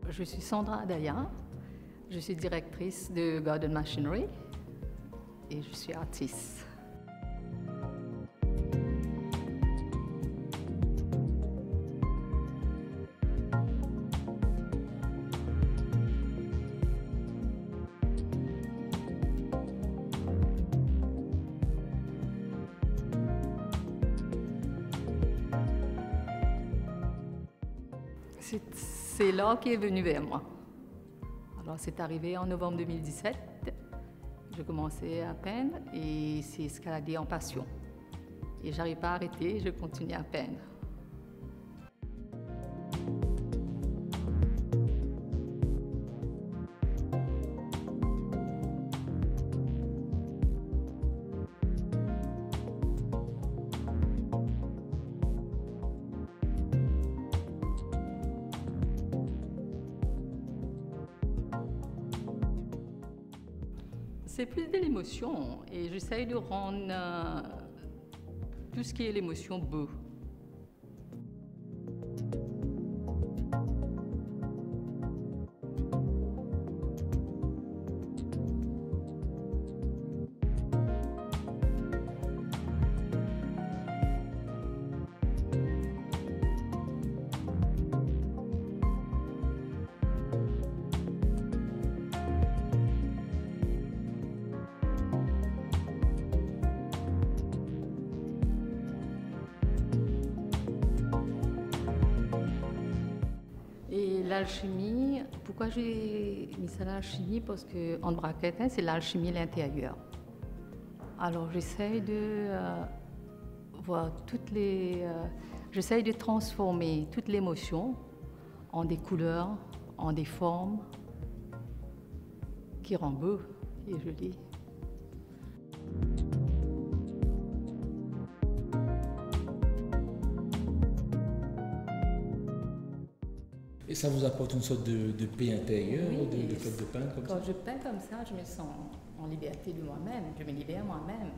Je suis Sandra Adaya, je suis directrice de Garden Machinery et je suis artiste. C'est l'art qui est venu vers moi. Alors c'est arrivé en novembre 2017. Je commençais à peindre et c'est escaladé en passion. Et j'arrive pas à arrêter, je continue à peindre. C'est plus de l'émotion et j'essaye de rendre tout ce qui est l'émotion beau. Et l'alchimie, pourquoi j'ai mis ça l'alchimie? Parce que en braquette, c'est l'alchimie à l'intérieur. Alors j'essaye de voir j'essaye de transformer toute l'émotion en des couleurs, en des formes qui rendent beau et joli. Et ça vous apporte une sorte de paix intérieure, Oui, de fait de peindre comme ça? Quand je peins comme ça, je me sens en liberté de moi-même, je me libère moi-même.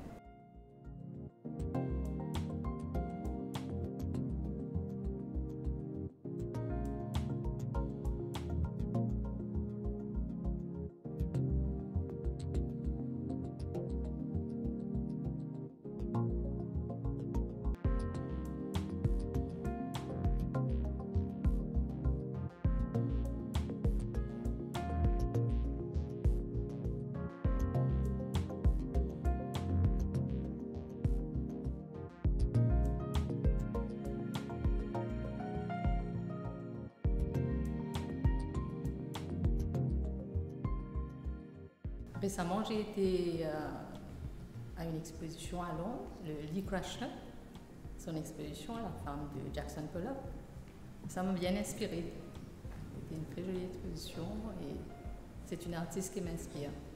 Récemment, j'ai été à une exposition à Londres, le Lee Krasner, son exposition à la femme de Jackson Pollock. Ça m'a bien inspirée. C'était une très jolie exposition et c'est une artiste qui m'inspire.